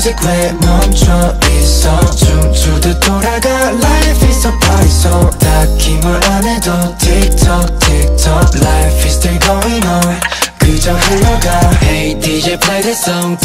music 왜 멈춰 있어 춤추듯 돌아가 Life is a party so 딱히 뭘 안 해도 TikTok TikTok Life is still going on 그저 흘러가 Hey DJ play that song